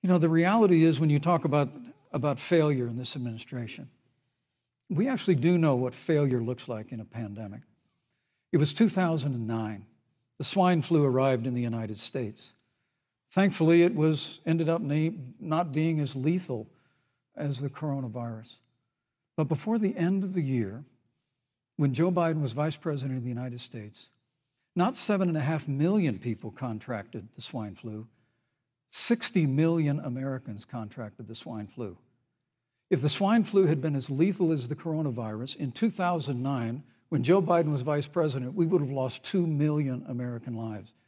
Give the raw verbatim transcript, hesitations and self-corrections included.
You know, the reality is when you talk about, about failure in this administration, we actually do know what failure looks like in a pandemic. It was two thousand nine. The swine flu arrived in the United States. Thankfully, it was ended up not being as lethal as the coronavirus. But before the end of the year, when Joe Biden was vice president of the United States, not seven and a half million people contracted the swine flu. sixty million Americans contracted the swine flu. If the swine flu had been as lethal as the coronavirus in two thousand nine, when Joe Biden was vice president, we would have lost two million American lives.